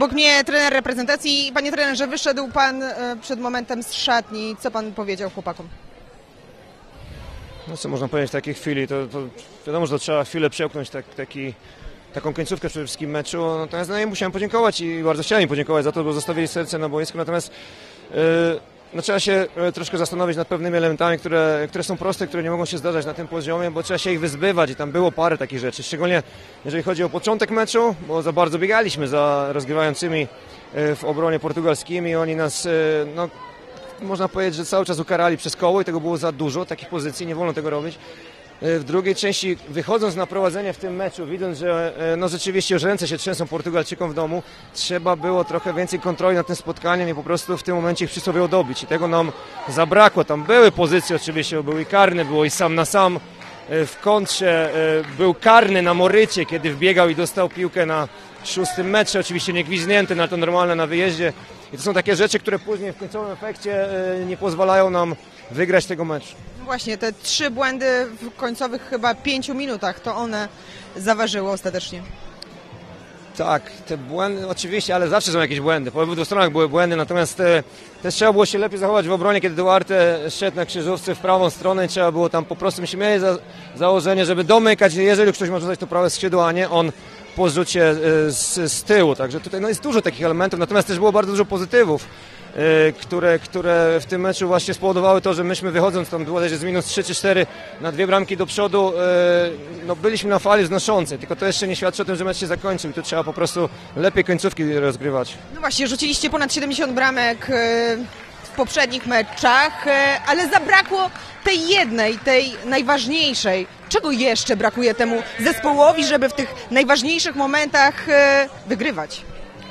Obok mnie trener reprezentacji. Panie trenerze, wyszedł pan przed momentem z szatni. Co pan powiedział chłopakom? No co można powiedzieć w takiej chwili? To wiadomo, że to trzeba chwilę przełknąć taką końcówkę przede wszystkim meczu. Natomiast no, ja musiałem podziękować i bardzo chciałem im podziękować za to, bo zostawili serce na boisku. Natomiast no, trzeba się troszkę zastanowić nad pewnymi elementami, które są proste, które nie mogą się zdarzać na tym poziomie, bo trzeba się ich wyzbywać i tam było parę takich rzeczy. Szczególnie jeżeli chodzi o początek meczu, bo za bardzo biegaliśmy za rozgrywającymi w obronie portugalskimi. Oni nas, no, można powiedzieć, że cały czas ukarali przez koło i tego było za dużo, takich pozycji, nie wolno tego robić. W drugiej części, wychodząc na prowadzenie w tym meczu, widząc, że no rzeczywiście już ręce się trzęsą Portugalczykom w domu, trzeba było trochę więcej kontroli nad tym spotkaniem i po prostu w tym momencie ich przysłowiowo dobić. I tego nam zabrakło. Tam były pozycje oczywiście, był i karny, było i sam na sam w kontrze, był karny na Morycie, kiedy wbiegał i dostał piłkę na 6. metrze, oczywiście nie gwizdnięty, na to normalne na wyjeździe. I to są takie rzeczy, które później w końcowym efekcie nie pozwalają nam wygrać tego meczu. Właśnie, te 3 błędy w końcowych chyba 5 minutach, to one zaważyły ostatecznie. Tak, te błędy oczywiście, ale zawsze są jakieś błędy. Po obydwu stronach były błędy, natomiast też trzeba było się lepiej zachować w obronie, kiedy Duarte szedł na krzyżówce w prawą stronę i trzeba było tam po prostu, myśmy mieli założenie, żeby domykać, jeżeli ktoś może dać to prawe skrzydło, a nie on po rzucie z tyłu. Także tutaj no, jest dużo takich elementów, natomiast też było bardzo dużo pozytywów, które w tym meczu właśnie spowodowały to, że myśmy wychodząc tam było z minus 3 czy 4 na 2 bramki do przodu, no byliśmy na fali wznoszącej, tylko to jeszcze nie świadczy o tym, że mecz się zakończył i tu trzeba po prostu lepiej końcówki rozgrywać. No właśnie, rzuciliście ponad 70 bramek w poprzednich meczach, ale zabrakło tej jednej, tej najważniejszej. Czego jeszcze brakuje temu zespołowi, żeby w tych najważniejszych momentach wygrywać?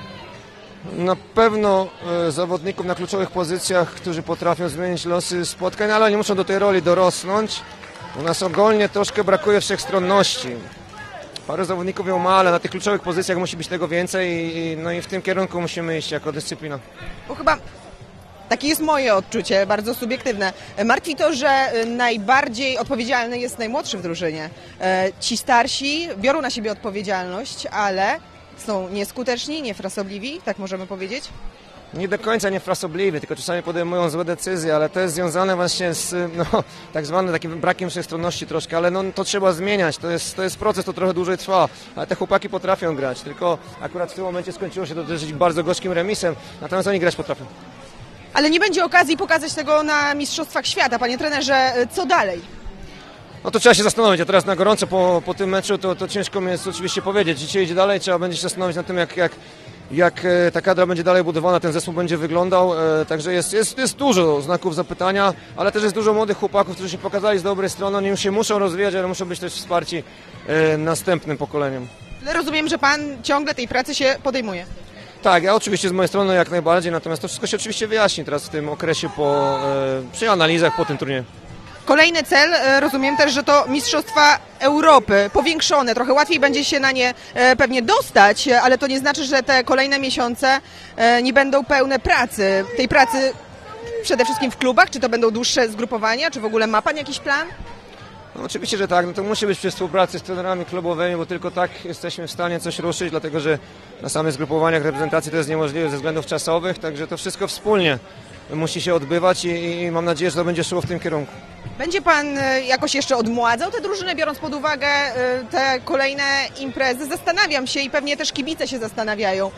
Na pewno zawodników na kluczowych pozycjach, którzy potrafią zmienić losy spotkań, ale nie muszą do tej roli dorosnąć. U nas ogólnie troszkę brakuje wszechstronności. Parę zawodników ją ma, ale na tych kluczowych pozycjach musi być tego więcej no i w tym kierunku musimy iść jako dyscyplina. Bo chyba takie jest moje odczucie, bardzo subiektywne. Martwi to, że najbardziej odpowiedzialny jest najmłodszy w drużynie. Ci starsi biorą na siebie odpowiedzialność, ale są nieskuteczni, niefrasobliwi, tak możemy powiedzieć? Nie do końca niefrasobliwi, tylko czasami podejmują złe decyzje, ale to jest związane właśnie z tak zwanym takim brakiem wszechstronności troszkę, ale no, to trzeba zmieniać, to jest proces, to trochę dłużej trwa, ale te chłopaki potrafią grać, tylko akurat w tym momencie skończyło się to dosyć bardzo gorzkim remisem, natomiast oni grać potrafią. Ale nie będzie okazji pokazać tego na Mistrzostwach Świata, panie trenerze, co dalej? No to trzeba się zastanowić, a teraz na gorąco po tym meczu to ciężko mi jest oczywiście powiedzieć. Dzisiaj idzie dalej, trzeba będzie się zastanowić nad tym, jak ta kadra będzie dalej budowana, ten zespół będzie wyglądał. Także jest dużo znaków zapytania, ale też jest dużo młodych chłopaków, którzy się pokazali z dobrej strony. Oni się muszą rozwijać, ale muszą być też wsparci następnym pokoleniem. Ale rozumiem, że pan ciągle tej pracy się podejmuje. Tak, ja oczywiście z mojej strony jak najbardziej, natomiast to wszystko się oczywiście wyjaśni teraz w tym okresie przy analizach po tym turnieju. Kolejny cel, rozumiem też, że to Mistrzostwa Europy, powiększone, trochę łatwiej będzie się na nie pewnie dostać, ale to nie znaczy, że te kolejne miesiące nie będą pełne pracy. Tej pracy przede wszystkim w klubach, czy to będą dłuższe zgrupowania, czy w ogóle ma pan jakiś plan? No oczywiście, że tak, no to musi być przy współpracy z trenerami klubowymi, bo tylko tak jesteśmy w stanie coś ruszyć, dlatego że na samych zgrupowaniach reprezentacji to jest niemożliwe ze względów czasowych, także to wszystko wspólnie musi się odbywać i mam nadzieję, że to będzie szło w tym kierunku. Będzie pan jakoś jeszcze odmładzał tę drużynę, biorąc pod uwagę te kolejne imprezy? Zastanawiam się i pewnie też kibice się zastanawiają,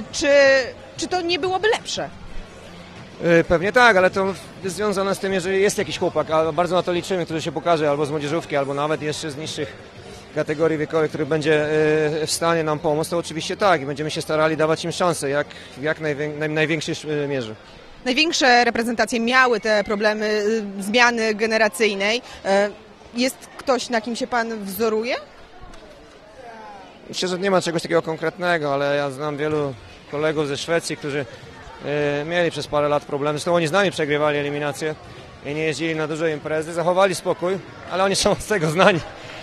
czy to nie byłoby lepsze? Pewnie tak, ale to jest związane z tym, jeżeli jest jakiś chłopak, a bardzo na to liczymy, który się pokaże albo z młodzieżówki, albo nawet jeszcze z niższych kategorii wiekowych, który będzie w stanie nam pomóc, to oczywiście tak i będziemy się starali dawać im szansę, w jak największej mierze. Największe reprezentacje miały te problemy zmiany generacyjnej. Jest ktoś, na kim się pan wzoruje? Myślę, że nie ma czegoś takiego konkretnego, ale ja znam wielu kolegów ze Szwecji, którzy mieli przez parę lat problemy. Zresztą oni z nami przegrywali eliminację i nie jeździli na duże imprezy, zachowali spokój, ale oni są z tego znani.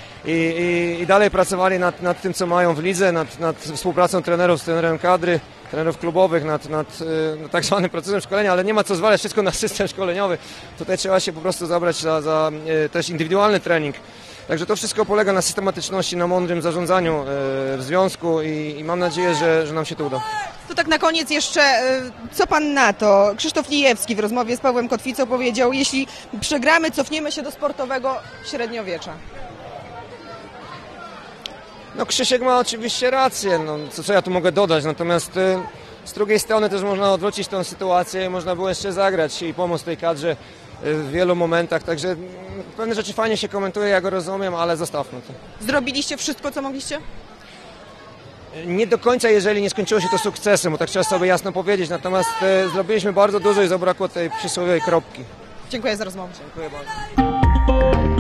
I dalej pracowali nad tym, co mają w lidze, nad współpracą trenerów z trenerem kadry, trenerów klubowych, nad tak zwanym procesem szkolenia, ale nie ma co zwalać wszystko na system szkoleniowy. Tutaj trzeba się po prostu zabrać za też indywidualny trening. Także to wszystko polega na systematyczności, na mądrym zarządzaniu w związku i mam nadzieję, że nam się to uda. To tak na koniec jeszcze, co pan na to? Krzysztof Lijewski w rozmowie z Pawłem Kotwicą powiedział, jeśli przegramy, cofniemy się do sportowego średniowiecza. No Krzysiek ma oczywiście rację, no, co ja tu mogę dodać, natomiast z drugiej strony też można odwrócić tę sytuację, można było jeszcze zagrać i pomóc tej kadrze w wielu momentach, także pewne rzeczy fajnie się komentuje, ja go rozumiem, ale zostawmy to. Zrobiliście wszystko, co mogliście? Nie do końca, jeżeli nie skończyło się to sukcesem, bo tak trzeba sobie jasno powiedzieć, natomiast zrobiliśmy bardzo dużo i zabrakło tej przysłowiowej kropki. Dziękuję za rozmowę. Dziękuję bardzo.